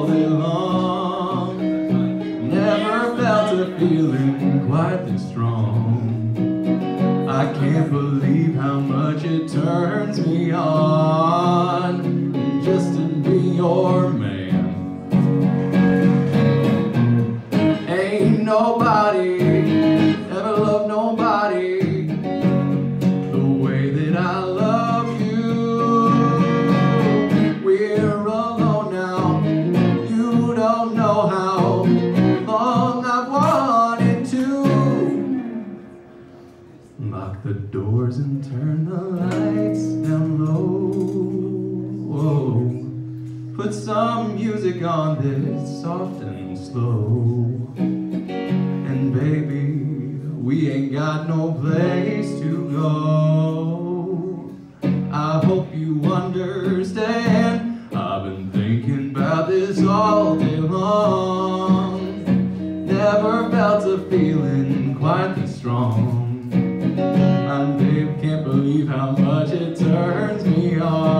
all day long. Never felt a feeling quite this strong. I can't believe how much it turns me on just to be your man. Ain't nobody ever loved nobody the way that I love you. We're alone now, you don't know how long I've wanted to lock the doors and turn the lights down low. Whoa. Put some music on that's soft and slow. And baby, we ain't got no place to go. I hope you understand, I've been thinking about this all day long. Never felt a feeling quite this strong. And babe, can't believe how much it turns me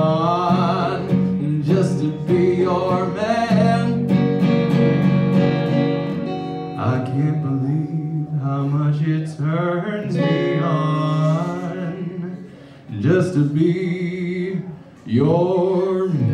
on just to be your man. I can't believe how much it turns me on just to be your man.